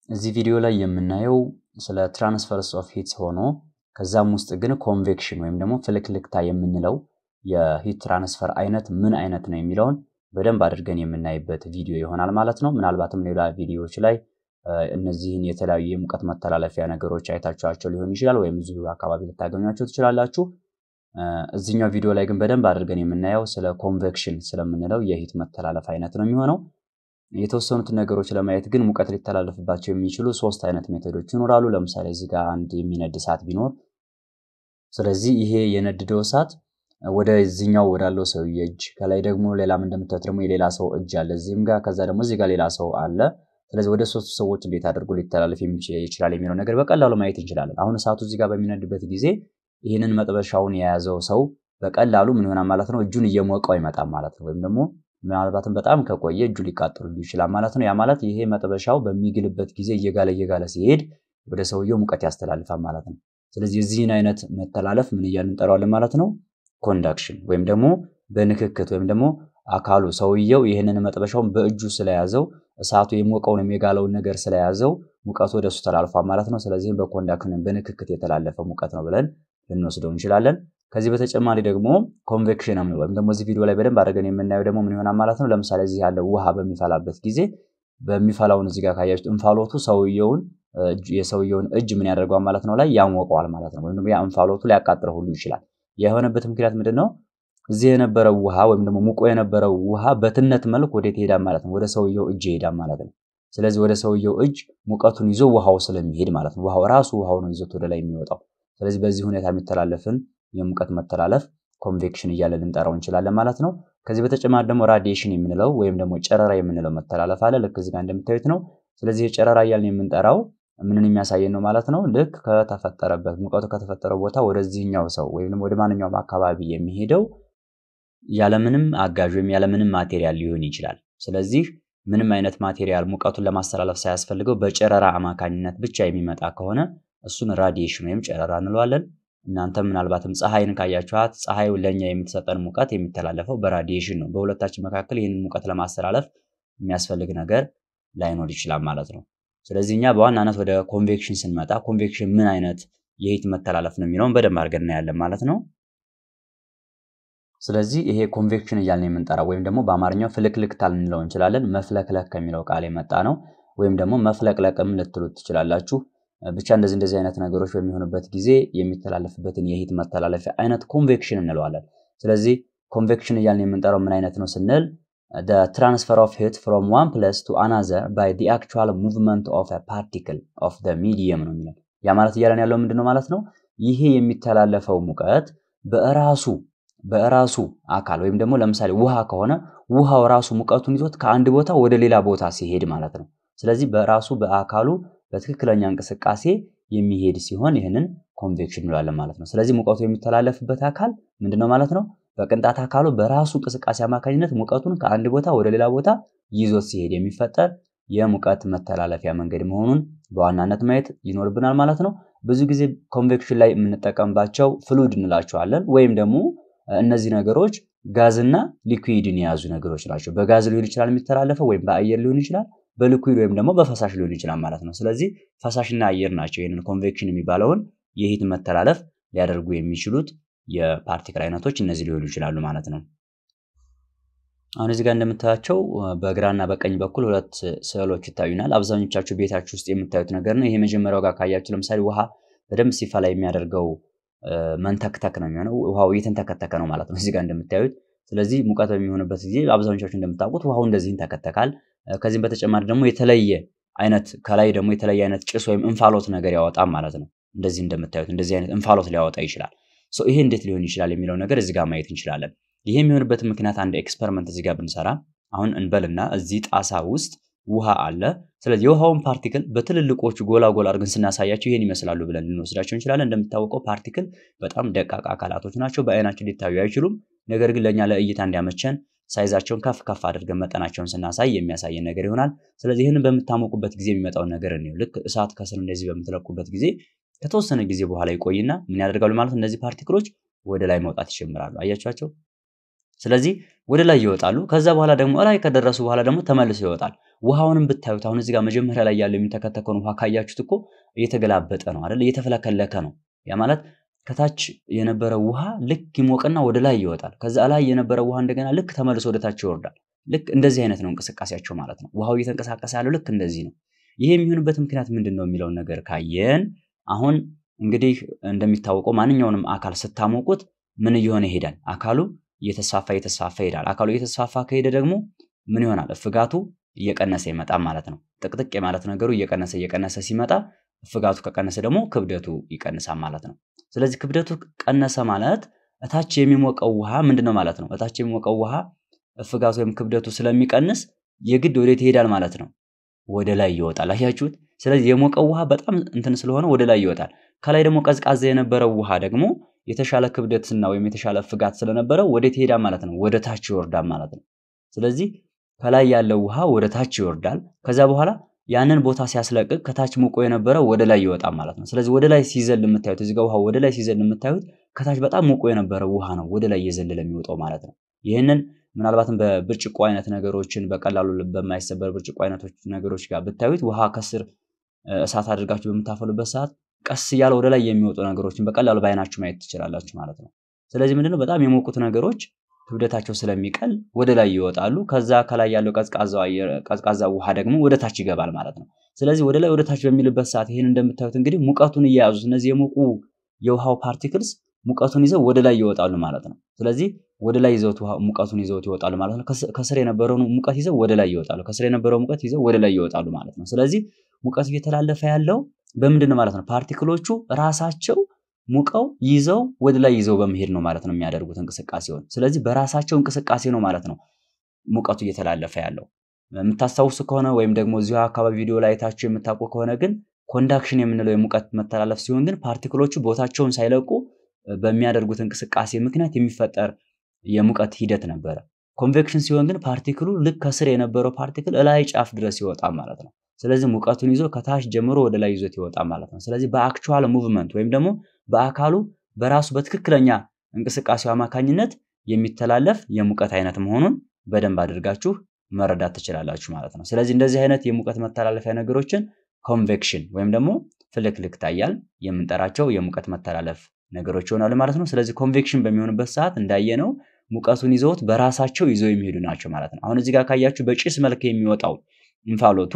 እዚህ ቪዲዮ ላይ የምናየው ስለ ትራንስፈርስ ኦፍ ሂትስ ሆኖ ከዛም ውስጥ ግን ኮንቬክሽን ወይም ደግሞ ፍልክልክታ የምንለው የሂት ትራንስፈር አይነት ምን አይነት ነው የሚለውን በደንብ አድርገን የምናይበት ቪዲዮ ይሆናል ማለት ነው። ምናልባትም ሌላ ቪዲዮዎች ላይ እነዚህን የተለያዩ የሙቀት መተላለፊያ ነገሮች አይታችኋቸው ሊሆን ይችላል ወይም እዚሁ አካባቢ ልታገኟቸው ትችላላችሁ። እዚህኛው ቪዲዮ ላይ ግን በደንብ አድርገን የምናየው ስለ ኮንቬክሽን ስለምንለው የሂት መተላለፍ አይነት ነው የሚሆነው። የተወሰኑት ነገሮች ለማየት ግን ሙቀት ሊተላለፍባቸው የሚችሉ ሶስት አይነት ሜተዶች ይኖራሉ። ለምሳሌ እዚህ ጋር አንድ የሚነድ እሳት ቢኖር ስለዚህ ይሄ የነደደው እሳት ወደዚህኛው ወዳለው ሰው እጅ ከላይ ደግሞ ሌላም እንደምታዩት ደግሞ የሌላ ሰው እጅ አለ እዚህም ጋር ከዛ ደግሞ እዚህ ጋር ሌላ ሰው አለ። ስለዚህ ወደ ሶስት ሰዎች እንዴት አድርጎ ሊተላለፍ ይችላል የሚለው ነገር በቀላሉ ማየት እንችላለን። አሁን እሳቱ እዚህ ጋር በሚነድበት ጊዜ ይሄንን መጥበሻውን የያዘው ሰው በቀላሉ ምን ይሆናል ማለት ነው እጁን እየሞቀው ይመጣል ማለት ነው። ወይም ደግሞ ምናልባትም በጣም ከቆየ እጁ ሊቃጠል ይችላል ማለት ነው። ያ ማለት ይሄ መጥበሻው በሚግልበት ጊዜ እየጋለ ሲሄድ ወደ ሰውየው ሙቀት ያስተላልፋል ማለት ነው። ስለዚህ እዚህን አይነት መተላለፍ ምን እያልን እንጠራዋለን ማለት ነው? ኮንዳክሽን ወይም ደግሞ በንክክት ወይም ደግሞ አካሉ ሰውየው ይሄንን መጥበሻውን በእጁ ስለያዘው እሳቱ የሞቀውን የሚጋለውን ነገር ስለያዘው ሙቀቱ ወደሱ ተላልፏል ማለት ነው። ስለዚህ በኮንዳክሽን በንክክት የተላለፈ ሙቀት ነው ብለን ልንወስደው እንችላለን። ከዚህ በተጨማሪ ደግሞ ኮንቬክሽን ነው ወይም ደግሞ እዚህ ቪዲዮ ላይ በደንብ አድርገን የምናየው ደግሞ ምን ይሆናል ማለት ነው? ለምሳሌ እዚህ ያለው ውሃ በሚፈላበት ጊዜ በሚፈላውን እዚህ ጋር ካያችሁት እንፋሎቱ የሰውየውን እጅ ምን ያደርገዋል ማለት ነው ላይ ያሞቀዋል ማለት ነው። ወይም ደግሞ ያ እንፋሎቱ ሊያቃጥለው ሁሉ ይችላል። የሆነበት ምክንያት ምንድነው? እዚህ የነበረው ውሃ ወይም ደግሞ ሙቆ የነበረው ውሃ በትነት መልክ ወዴት ይሄዳል ማለት ነው? ወደ ሰውየው እጅ ይሄዳል ማለት ነው። ስለዚህ ወደ ሰውየው እጅ ሙቀቱን ይዞ ውሃው ስለሚሄድ ማለት ነው ውሃው ነው ይዞት ወደ ላይ የሚወጣው። ስለዚህ በዚህ ሁኔታ የሚተላለፍን የሙቀት መተላለፍ ኮንቬክሽን እያለ ልንጠራው እንችላለን ማለት ነው። ከዚህ በተጨማሪ ደግሞ ራዲዬሽን የምንለው ወይም ደግሞ ጨረራ የምንለው መተላለፍ አለ። ልክ እዚህ ጋር እንደምታዩት ነው። ስለዚህ ጨረራ እያልን የምንጠራው ምንን የሚያሳየን ነው ማለት ነው? ልክ ከተፈጠረበት ሙቀቱ ከተፈጠረው ቦታ ወደዚህኛው ሰው ወይም ወደ ማንኛውም አካባቢ የሚሄደው ያለምንም አጋዥ ወይም ያለምንም ማቴሪያል ሊሆን ይችላል። ስለዚህ ምንም አይነት ማቴሪያል ሙቀቱን ለማስተላለፍ ሳያስፈልገው በጨረራ አማካኝነት ብቻ የሚመጣ ከሆነ እሱን ራዲዬሽን ወይም ጨረራ እንለዋለን። እናንተ ምናልባትም ፀሐይን ካያችኋት ፀሐዩ ለኛ የምትሰጠን ሙቀት የሚተላለፈው በራዲዬሽን ነው። በሁለታችን መካከል ይሄንን ሙቀት ለማስተላለፍ የሚያስፈልግ ነገር ላይኖር ይችላል ማለት ነው። ስለዚህ እኛ በዋናነት ወደ ኮንቬክሽን ስንመጣ ኮንቬክሽን ምን አይነት የሂት መተላለፍ ነው የሚለውን በደንብ አድርገን እናያለን ማለት ነው። ስለዚህ ይሄ ኮንቬክሽን እያልን የምንጠራው ወይም ደግሞ በአማርኛው ፍልክልክታ ልንለው እንችላለን። መፍለክለክ ከሚለው ቃል የመጣ ነው። ወይም ደግሞ መፍለቅለቅም ልትሉት ትችላላችሁ። ብቻ እንደዚህ አይነት ነገሮች በሚሆኑበት ጊዜ የሚተላለፍበትን የሂት መተላለፊያ አይነት ኮንቬክሽን እንለዋለን። ስለዚህ ኮንቬክሽን እያልን የምንጠራው ምን አይነት ነው ስንል the transfer of heat from one place to another by the actual movement of a particle of the medium ነው የሚለው። ያ ማለት እያለን ያለው ምንድነው ማለት ነው? ይሄ የሚተላለፈው ሙቀት በራሱ አካል ወይም ደግሞ ለምሳሌ ውሃ ከሆነ ውሃው ራሱ ሙቀቱን ይዞት ከአንድ ቦታ ወደ ሌላ ቦታ ሲሄድ ማለት ነው። ስለዚህ በራሱ በአካሉ በትክክለኛ እንቅስቃሴ የሚሄድ ሲሆን ይሄንን ኮንቬክሽን እንለዋለን ማለት ነው። ስለዚህ ሙቀቱ የሚተላለፍበት አካል ምንድነው ማለት ነው? በቅንጣት አካሉ በራሱ እንቅስቃሴ አማካኝነት ሙቀቱን ከአንድ ቦታ ወደ ሌላ ቦታ ይዞት ሲሄድ የሚፈጠር የሙቀት መተላለፊያ መንገድ መሆኑን በዋናነት ማየት ይኖርብናል ማለት ነው። ብዙ ጊዜ ኮንቬክሽን ላይ የምንጠቀምባቸው ፍሉይድ እንላቸዋለን ወይም ደግሞ እነዚህ ነገሮች ጋዝና ሊኩዊድን የያዙ ነገሮች ናቸው። በጋዝ ሊሆን ይችላል የሚተላለፈው ወይም በአየር ሊሆን ይችላል በሊኩዊድ ወይም ደግሞ በፈሳሽ ሊሆን ይችላል ማለት ነው። ስለዚህ ፈሳሽና አየር ናቸው ይሄንን ኮንቬክሽን የሚባለውን የሂት መተላለፍ ሊያደርጉ የሚችሉት የፓርቲክል አይነቶች እነዚህ ሊሆኑ ይችላሉ ማለት ነው። አሁን እዚህ ጋር እንደምታያቸው በግራና በቀኝ በኩል ሁለት ስዕሎች ይታዩናል። አብዛኞቻችሁ ቤታችሁ ውስጥ የምታዩት ነገር ነው። ይሄ መጀመሪያው ጋር ካያችሁ ለምሳሌ ውሃ በደንብ ሲፈላ የሚያደርገው መንተክተክ ነው የሚሆነው። ውሃው እየተንተከተከ ነው ማለት ነው እዚህ ጋር እንደምታዩት። ስለዚህ ሙቀት በሚሆንበት ጊዜ አብዛኞቻችሁ እንደምታውቁት ውሃው እንደዚህ ይንተከተካል። ከዚህም በተጨማሪ ደግሞ የተለየ አይነት ከላይ ደግሞ የተለየ አይነት ጭስ ወይም እንፋሎት ነገር ያወጣል ማለት ነው። እንደዚህ እንደምታዩት እንደዚህ አይነት እንፋሎት ሊያወጣ ይችላል። ይሄ እንዴት ሊሆን ይችላል የሚለው ነገር እዚህ ጋር ማየት እንችላለን። ይሄ የሚሆንበት ምክንያት አንድ ኤክስፐሪመንት እዚህ ጋር ብንሰራ አሁን እንበልና እዚህ ጣሳ ውስጥ ውሃ አለ። ስለዚህ የውሃውን ፓርቲክል በትልልቆቹ ጎላ አድርገን ስናሳያቸው ይሄን ይመስላሉ ብለን ልንወስዳቸው እንችላለን። እንደምታውቀው ፓርቲክል በጣም ደቃቅ አካላቶች ናቸው። በአይናችን ሊታዩ አይችሉም። ነገር ግን ለኛ ለእይታ እንዲያመቸን ሳይዛቸውን ከፍ አድርገን መጠናቸውን ስናሳይ የሚያሳየን ነገር ይሆናል። ስለዚህ ይሄንን በምታሞቁበት ጊዜ የሚመጣው ነገር ነው። ልክ እሳት ከስር እንደዚህ በምትለኩበት ጊዜ ከተወሰነ ጊዜ በኋላ ይቆይና ምን ያደርጋሉ ማለት እነዚህ ፓርቲክሎች ወደ ላይ መውጣት ይጀምራሉ። አያችኋቸው? ስለዚህ ወደ ላይ ይወጣሉ። ከዛ በኋላ ደግሞ ላይ ከደረሱ በኋላ ደግሞ ተመልሰው ይወጣል። ውሃውንም ብታዩት አሁን እዚህ ጋር መጀመሪያ ላይ ያለው የሚተከተከውን ውሃ ካያችሁት እኮ እየተገላበጠ ነው አይደል እየተፈለከለከ ነው ያ ማለት ከታች የነበረው ውሃ ልክ ይሞቅና ወደ ላይ ይወጣል ከዛ ላይ የነበረው ውሃ እንደገና ልክ ተመልሶ ወደ ታች ይወርዳል ልክ እንደዚህ አይነት ነው እንቅስቃሴያቸው ማለት ነው ውሃው እየተንቀሳቀሰ ያለው ልክ እንደዚህ ነው ይሄ የሚሆንበት ምክንያት ምንድነው የሚለው ነገር ካየን አሁን እንግዲህ እንደሚታወቀው ማንኛውንም አካል ስታሞቁት ምን ይሆነ ይሄዳል አካሉ እየተስፋፋ ይሄዳል አካሉ እየተስፋፋ ከሄደ ደግሞ ምን ይሆናል ፍጋቱ እየቀነሰ ይመጣል ማለት ነው ጥቅጥቅ የማለት ነገሩ እየቀነሰ ሲመጣ ፍጋቱ ከቀነሰ ደግሞ ክብደቱ ይቀንሳል ማለት ነው ስለዚህ ክብደቱ ቀነሰ ማለት እታች የሚሞቀው ውሃ ምንድነው ማለት ነው እታች የሚሞቀው ውሃ ፍጋቱ ወይም ክብደቱ ስለሚቀንስ የግድ ወዴት ይሄዳል ማለት ነው ወደ ላይ ይወጣል አያችሁት ስለዚህ የሞቀው ውሃ በጣም እንትን ስለሆነ ወደ ላይ ይወጣል ከላይ ደግሞ ቀዝቃዛ የነበረው ውሃ ደግሞ የተሻለ ክብደትና ወይም የተሻለ ፍጋት ስለነበረው ወዴት ይሄዳል ማለት ነው ወደ ታች ይወርዳል ማለት ነው ስለዚህ ከላይ ያለው ውሃ ወደ ታች ይወርዳል ከዛ በኋላ ያንን ቦታ ሲያስለቅቅ ከታች ሙቆ የነበረው ወደ ላይ ይወጣል ማለት ነው ስለዚህ ወደ ላይ ሲዘል የምታዩት እዚህ ጋር ውሃ ወደ ላይ ሲዘል የምታዩት ከታች በጣም ሙቆ የነበረው ውሃ ነው ወደ ላይ እየዘለለ የሚወጣው ማለት ነው ይሄንን ምናልባትም በብርጭቆ አይነት ነገሮችን በቀላሉ በማይሰበር ብርጭቆ አይነቶች ነገሮች ጋር ብታዩት ውሃ ከስር እሳት አድርጋችሁ በመታፈሉበት ሰዓት ቀስ ያለ ወደ ላይ የሚወጡ ነገሮችን በቀላሉ ባይናችሁ ማየት ትችላላችሁ ማለት ነው ስለዚህ ምንድነው በጣም የሞቁት ነገሮች ክብደታቸው ስለሚቀል ወደ ላይ ይወጣሉ ከዛ ከላይ ያለው ቀዝቃዛ ውሃ ደግሞ ወደ ታች ይገባል ማለት ነው ስለዚህ ወደ ላይ ወደ ታች በሚልበት ሰዓት ይሄን እንደምታዩት እንግዲህ ሙቀቱን እያያዙ እነዚህ የሞቁ የውሃው ፓርቲክልስ ሙቀቱን ይዘው ወደ ላይ ይወጣሉ ማለት ነው ስለዚህ ወደ ላይ ይዘው ሙቀቱን ይዘው ይወጣሉ ማለት ነው ከስር የነበረውን ሙቀት ይዘው ወደ ላይ ይወጣሉ ከስር የነበረው ሙቀት ይዘው ወደ ላይ ይወጣሉ ማለት ነው ስለዚህ ሙቀቱ እየተላለፈ ያለው በምንድነው ማለት ነው ፓርቲክሎቹ ራሳቸው ሙቀው ይዘው ወደ ላይ ይዘው በመሄድ ነው ማለት ነው የሚያደርጉት እንቅስቃሴውን ስለዚህ በራሳቸው እንቅስቃሴ ነው ማለት ነው ሙቀቱ እየተላለፈ ያለው የምታስተውሱ ከሆነ ወይም ደግሞ እዚሁ አካባቢ ቪዲዮ ላይ ታችሁ የምታውቁ ከሆነ ግን ኮንዳክሽን የምንለው የሙቀት መተላለፍ ሲሆን ግን ፓርቲክሎቹ ቦታቸውን ሳይለቁ በሚያደርጉት እንቅስቃሴ ምክንያት የሚፈጠር የሙቀት ሂደት ነበር ኮንቬክሽን ሲሆን ግን ፓርቲክሉ ልክ ከስር የነበረው ፓርቲክል ላይ ጫፍ ድረስ ይወጣል ማለት ነው ስለዚህ ሙቀቱን ይዞ ከታች ጀምሮ ወደ ላይ ይዞት ይወጣል ማለት ነው ስለዚህ በአክቹዋል ሙቭመንት ወይም ደግሞ በአካሉ በራሱ በትክክለኛ እንቅስቃሴው አማካኝነት የሚተላለፍ የሙቀት አይነት መሆኑን በደንብ አድርጋችሁ መረዳት ትችላላችሁ ማለት ነው ስለዚህ እንደዚህ አይነት የሙቀት መተላለፊያ ነገሮችን ኮንቬክሽን ወይም ደግሞ ፍልክልክ ታያል የምንጠራቸው የሙቀት መተላለፍ ነገሮች ይሆናሉ ማለት ነው ስለዚህ ኮንቬክሽን በሚሆንበት ሰዓት እንዳየነው ሙቀቱን ይዘውት በራሳቸው ይዘው የሚሄዱ ናቸው ማለት ነው አሁን እዚህ ጋር ካያችሁ በጭስ መልክ የሚወጣው እንፋሎቱ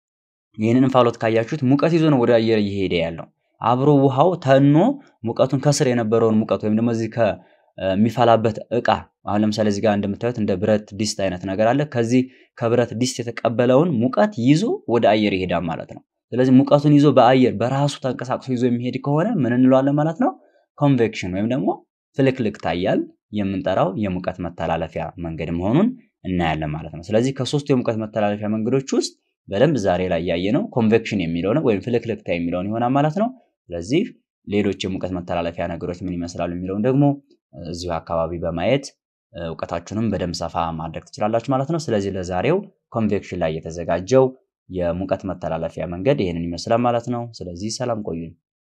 ይሄንን እንፋሎት ካያችሁት ሙቀት ይዞ ነው ወደ አየር እየሄደ ያለው አብሮ ውሃው ተኖ ሙቀቱን ከስር የነበረውን ሙቀት ወይም ደግሞ እዚህ ከሚፈላበት እቃ አሁን ለምሳሌ እዚህ ጋር እንደምታዩት እንደ ብረት ዲስት አይነት ነገር አለ ከዚህ ከብረት ዲስት የተቀበለውን ሙቀት ይዞ ወደ አየር ይሄዳል ማለት ነው ስለዚህ ሙቀቱን ይዞ በአየር በራሱ ተንቀሳቅሶ ይዞ የሚሄድ ከሆነ ምን እንለዋለን ማለት ነው ኮንቬክሽን ወይም ደግሞ ፍልክልክ ታያል የምንጠራው የሙቀት መተላለፊያ መንገድ መሆኑን እናያለን ማለት ነው ስለዚህ ከሶስቱ የሙቀት መተላለፊያ መንገዶች ውስጥ በደንብ ዛሬ ላይ ያየነው ኮንቬክሽን የሚለው ነው ወይም ፍልክልክታ የሚለው ይሆናል ማለት ነው ስለዚህ ሌሎች የሙቀት መተላለፊያ ነገሮች ምን ይመስላሉ የሚለው ደግሞ እዚሁ አካባቢ በማየት ዕውቀታችሁንም በደንብ ሰፋ ማድረግ ትችላላችሁ ማለት ነው ስለዚህ ለዛሬው ኮንቬክሽን ላይ የተዘጋጀው የሙቀት መተላለፊያ መንገድ ይሄንን ይመስላል ማለት ነው ስለዚህ ሰላም ቆዩን